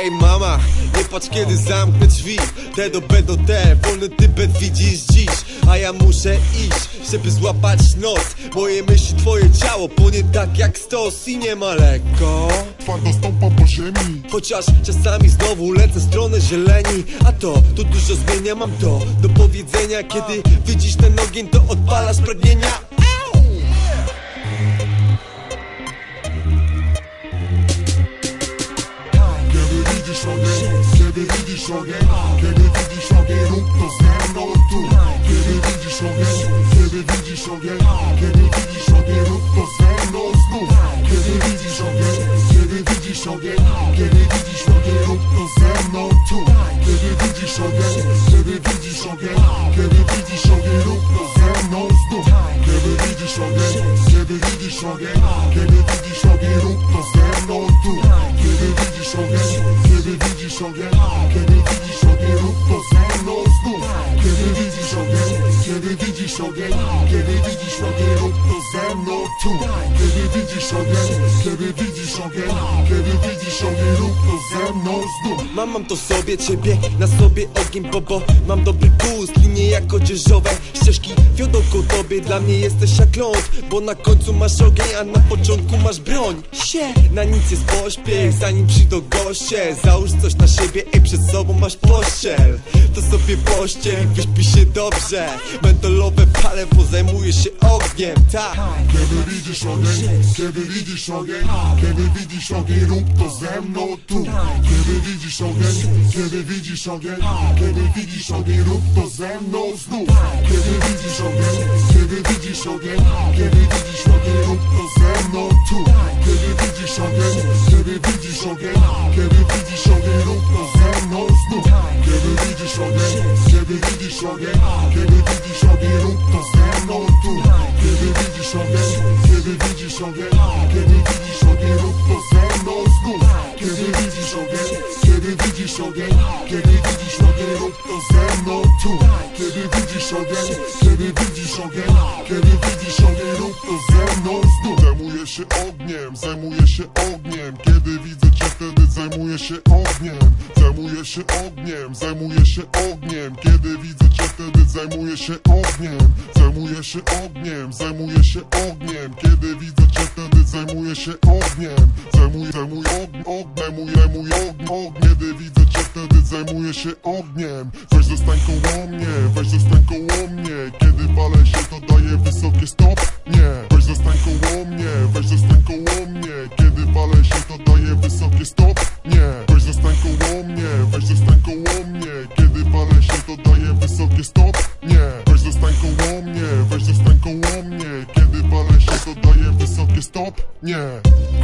Ej mama, nie patrz kiedy zamknę drzwi. T do B do D, wolny Tybet widzisz dziś. A ja muszę iść, żeby złapać noc. Moje myśli, twoje ciało płonie tak jak stos. I nie ma lekko, twardo stąpam po ziemi. chociaż czasami znowu lecę w stronę zieleni. A to dużo zmienia, mam to do powiedzenia. Kiedy widzisz ten ogień, to odpalasz pragnienia. Kiedy widzisz ogień, kiedy widzisz ogień, rób to ze mną tu. Kiedy widzisz ogień, kiedy widzisz ogień, kiedy widzisz ogień, rób to ze mną znów. Kiedy widzisz ogień, kiedy widzisz ogień, kiedy widzisz ogień, rób to ze mną tu. Kiedy widzisz ogień, kiedy widzisz ogień, kiedy widzisz ogień, rób to ze mną znów. Kiedy widzisz ogień, kiedy widzisz ogień, kiedy widzisz ogień, rób to ze mną tu. Kiedy widzisz ogień, kiedy widzisz ogień, kiedy widzisz ogień, rób to ze mną znów. Kiedy widzisz ogień, kiedy widzisz ogień, kiedy widzisz ogień, rób to ze mną tu. Kiedy widzisz ogień, kiedy widzisz ogień, kiedy widzisz ogień, rób to ze mną znów. Mam to sobie, ciebie na sobie ogień, bo mam dobry gust, linie jak odzieżowe. Ścieżki wiodą ku tobie, dla mnie jesteś jak ląd. Bo na końcu masz ogień, a na początku masz broń. Na nic jest pośpiech, zanim przyjdą goście. Załóż coś na siebie i przed sobą masz pościel. To sobie pościel i wyśpij się dobrze. Mentolowe pale, bo zajmuję się ogniem, tak. Kiedy widzisz ogień, kiedy widzisz ogień, kiedy widzisz ogień, rób to ze mną tu. Kiedy widzisz ogień, kiedy widzisz ogień, kiedy widzisz ogień, rób to ze mną znów. Kiedy widzisz ogień, kiedy widzisz ogień, kiedy widzisz ogień, rób to ze mną tu. Kiedy widzisz ogień, kiedy widzisz ogień, kiedy widzisz ogień, rób to ze mną znów. Kiedy widzisz ogień, kiedy widzisz ogień, kiedy widzisz ogień, rób to ze mną tu. Kiedy widzisz ogień, kiedy widzisz ogień, kiedy widzisz ogień, rób to ze mną znów. Kiedy widzisz ogień, kiedy widzisz ogień, kiedy widzisz ogień, rób to ze mną tu. Kiedy widzisz ogień, kiedy widzisz ogień, kiedy widzisz ogień, rób to ze mną znów. Zajmuję się ogniem, zajmuję się ogniem. Kiedy widzę cię, wtedy zajmuję się ogniem. Zajmuję się ogniem, zajmuję się ogniem. Kiedy widzę cię, wtedy zajmuję się ogniem. Zajmuję się ogniem, zajmuję się ogniem. Kiedy widzę cię, wtedy zajmuję się ogniem. Zajmuję ogniem. Kiedy widzę cię, wtedy zajmuję się ogniem. Weź zostań koło mnie, weź zostań koło mnie. Kiedy palę się, to daję wysokie stopnie. Weź zostań koło mnie, weź zostań koło mnie. Kiedy palę się, to daję wysokie stopnie. Weź zostań koło mnie, weź zostań koło mnie. Kiedy palę się, to daję wysokie stopnie. Weź zostań koło mnie, weź zostań koło mnie. Kiedy palę się, to daję wysokie stopnie.